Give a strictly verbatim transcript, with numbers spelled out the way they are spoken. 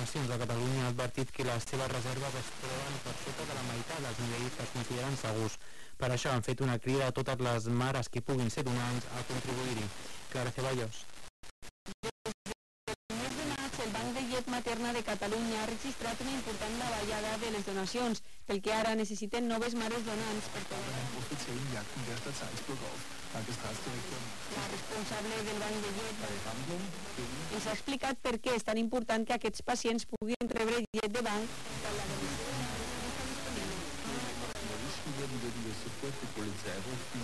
donacions de Catalunya ha advertit que les seves reserves es troben per sota de la meitat dels nivells que es consideren segurs. Per això han fet una crida a totes les mares que puguin ser donants a contribuir-hi. Clara Ceballos. El Banc de Llet Materna de Catalunya ha registrat una important davallada de les donacions, pel que ara necessiten noves mares donants per poder... La responsable del Banc de Llet ens ha explicat per què és tan important que aquests pacients puguin rebre llet de banc per la donació.